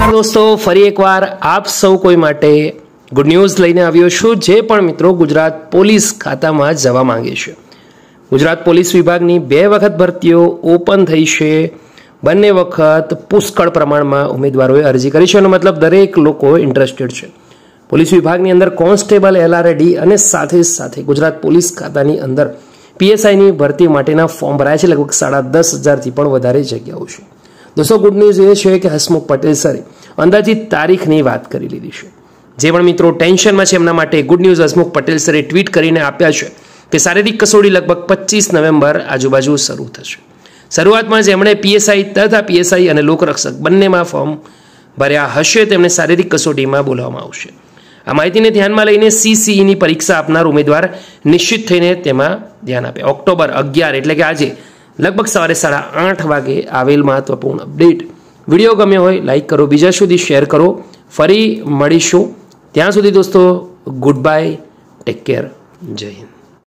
दोस्तों फरी एक बार आप सौ कोई माटे गुड न्यूज़ लईने आव्यो छुं। जे पण मित्रों गुजरात पोलीस खातामां जवा मांगे छे, गुजरात पोलीस विभागनी 2 वखत भरतीओ ओपन थई छे। बंने वखत पुष्कळ प्रमाणमां उमेदवारोए अरजी करी छे, मतलब दरेक लोको इंटरेस्टेड छे। पोलीस विभागनी अंदर कोन्स्टेबल LRD अने साथे साथे गुजरात पोलीस खातानी अंदर PSI नी भरती माटेना फॉर्म भराया छे। लगभग 10,500 थी पण वधारे जग्याओ छे। दोस्तों गुड न्यूज़ ए छे के हसमुख पटेल सरे अंदाजित तारीखनी वात करी लीधी छे। जे पण मित्रों टेन्शनमां छे एमना माटे गुड न्यूज़ हसमुख पटेल सरे ट्वीट करीने आप्या छे के शारीरिक कसोटी लगभग 25 नवेम्बर आजुबाजु शरू थशे। शरूआतमां जेमणे PSI तथा PSI अने लोकरक्षक बंनेमां फॉर्म भर्या हशे तेमणे शारीरिक कसोटीमां बोलाववामां आवशे। आ माहितीने ध्यानमां लईने CCE नी परीक्षा आपनार उमेदवार निश्चित थईने तेमां ध्यान आपे। ऑक्टोबर 11 एटले के आजे लगभग सवारे 8:30 वागे आवेल महत्वपूर्ण अपडेट। विडियो गम्यो होय लाइक करो, बीजा सुधी शेर करो। फरी मळीशुं, त्यां सुधी दोस्तों गुड बाय, टेक केयर, जय हिंद।